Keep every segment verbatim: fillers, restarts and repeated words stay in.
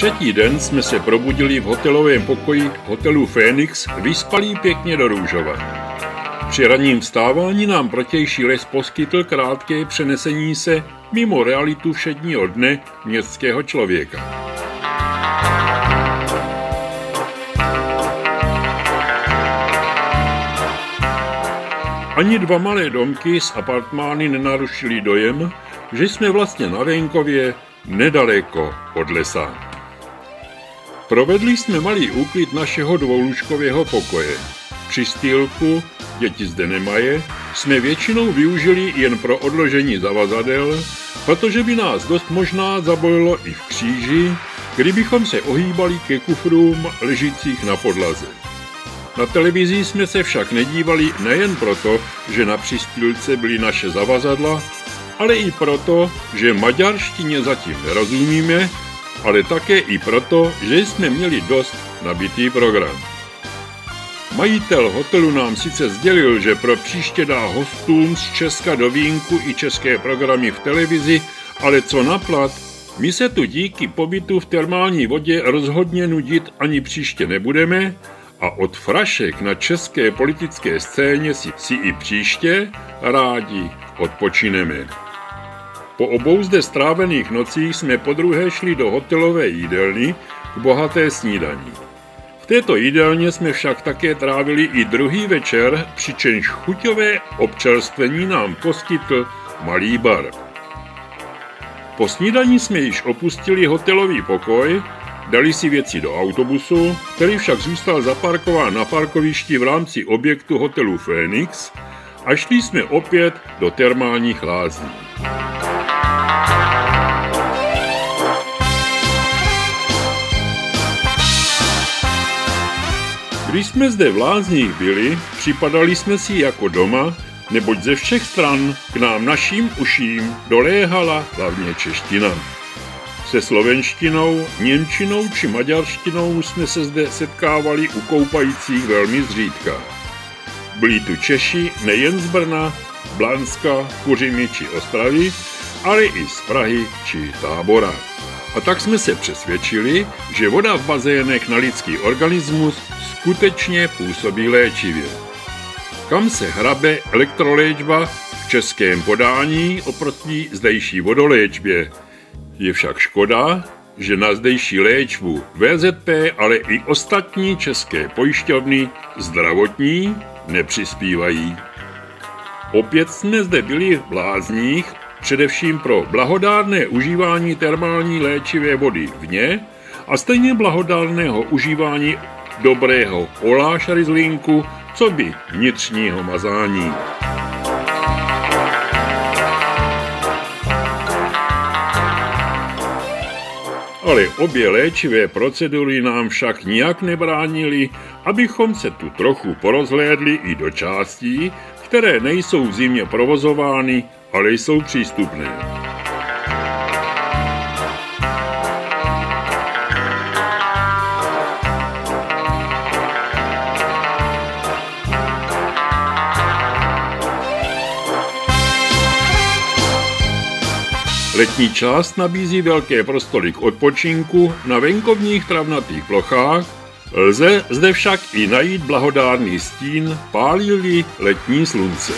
Třetí den jsme se probudili v hotelovém pokoji hotelu Phoenix, vyspalí pěkně do růžova. Při ranním vstávání nám protější les poskytl krátké přenesení se mimo realitu všedního dne městského člověka. Ani dva malé domky s apartmány nenarušily dojem, že jsme vlastně na venkově nedaleko od lesa. Provedli jsme malý úklid našeho dvoulůžkového pokoje. Přistýlku, děti zde nemají, jsme většinou využili jen pro odložení zavazadel, protože by nás dost možná zabolilo i v kříži, kdybychom se ohýbali ke kufrům ležících na podlaze. Na televizi jsme se však nedívali nejen proto, že na přistýlce byly naše zavazadla, ale i proto, že maďarštině zatím nerozumíme, ale také i proto, že jsme měli dost nabitý program. Majitel hotelu nám sice sdělil, že pro příště dá hostům z Česka do vínku i české programy v televizi, ale co na plat, my se tu díky pobytu v termální vodě rozhodně nudit ani příště nebudeme a od frašek na české politické scéně si, si i příště rádi odpočineme. Po obou zde strávených nocích jsme podruhé šli do hotelové jídelny k bohaté snídani. V této jídelně jsme však také trávili i druhý večer, přičemž chuťové občerstvení nám poskytl malý bar. Po snídani jsme již opustili hotelový pokoj, dali si věci do autobusu, který však zůstal zaparkován na parkovišti v rámci objektu hotelu Phoenix a šli jsme opět do termálních lázní. Když jsme zde v lázních byli, připadali jsme si jako doma, neboť ze všech stran k nám našim uším doléhala hlavně čeština. Se slovenštinou, němčinou či maďarštinou jsme se zde setkávali u koupajících velmi zřídka. Byli tu Češi nejen z Brna, Blanska, Kuřimy či Ostravy, ale i z Prahy či Tábora. A tak jsme se přesvědčili, že voda v bazénech na lidský organismus skutečně působí léčivě. Kam se hrabe elektroléčba v českém podání oproti zdejší vodoléčbě? Je však škoda, že na zdejší léčbu V Z P, ale i ostatní české pojišťovny zdravotní nepřispívají. Opět jsme zde byli v lázních, především pro blahodárné užívání termální léčivé vody vně a stejně blahodárného užívání dobrého oláša ryzlinku, co by vnitřního mazání. Ale obě léčivé procedury nám však nijak nebránily, abychom se tu trochu porozhlédli i do částí, které nejsou v zimě provozovány, ale jsou přístupné. Letní část nabízí velké prostory k odpočinku na venkovních travnatých plochách, lze zde však i najít blahodárný stín, pálí-li letní slunce.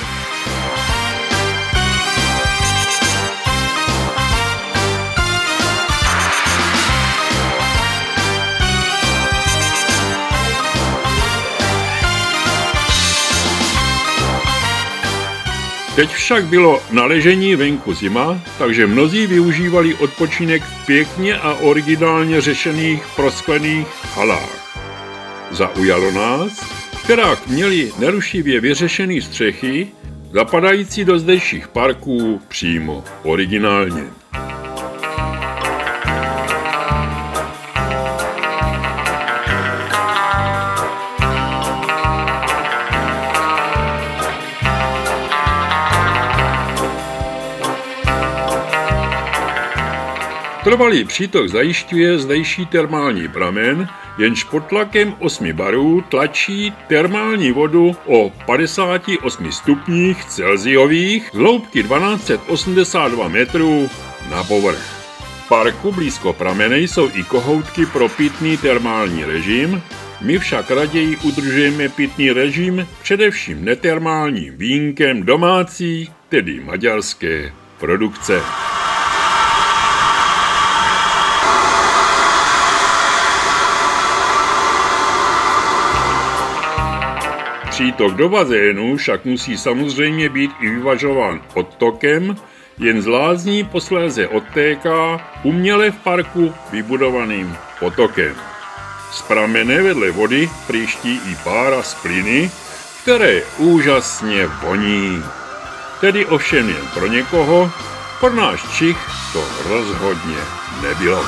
Teď však bylo na ležení venku zima, takže mnozí využívali odpočinek v pěkně a originálně řešených prosklených halách. Zaujalo nás, která měli nerušivě vyřešený střechy, zapadající do zdejších parků přímo originálně. Trvalý přítok zajišťuje zdejší termální pramen, jenž pod tlakem osmi barů tlačí termální vodu o padesáti osmi stupních Celsiových z hloubky tisíc dvě stě osmdesát dva metrů na povrch. parku blízko pramene jsou i kohoutky pro pitný termální režim, my však raději udržujeme pitný režim především netermálním vínkem domácí, tedy maďarské produkce. Přítok do bazénu však musí samozřejmě být i vyvažován odtokem, jen z lázní posléze odtéká uměle v parku vybudovaným potokem. Z pramene vedle vody příští i pára z plyny, které úžasně voní. Tedy ovšem jen pro někoho, pro náš Čich to rozhodně nebylo.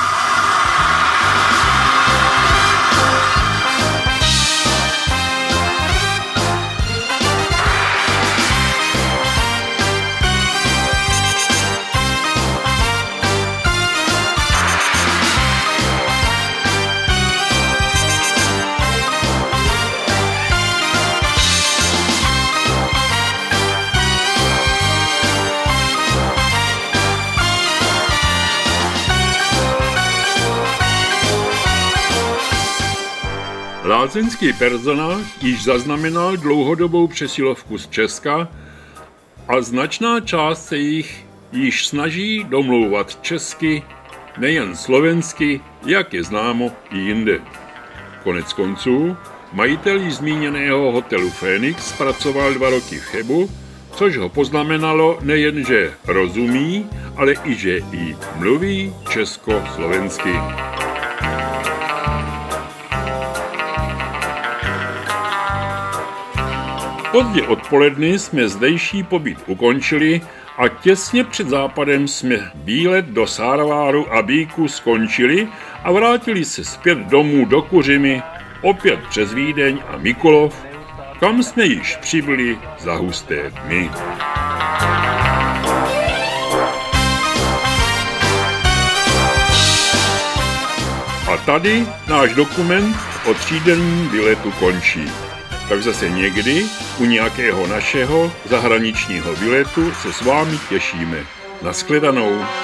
Lázeňský personál již zaznamenal dlouhodobou přesilovku z Česka a značná část se jich již snaží domlouvat česky, nejen slovensky, jak je známo i jinde. Konec konců, majitel již zmíněného hotelu Fénix pracoval dva roky v Chebu, což ho poznamenalo nejen, že rozumí, ale i že i mluví československy. Pozdě odpoledne jsme zdejší pobyt ukončili a těsně před západem jsme výlet do Sárváru a Bíku skončili a vrátili se zpět domů do Kuřimy, opět přes Vídeň a Mikulov, kam jsme již přibyli za husté dny. A tady náš dokument o třídenním výletu končí. Tak zase někdy u nějakého našeho zahraničního výletu se s vámi těšíme. Nashledanou.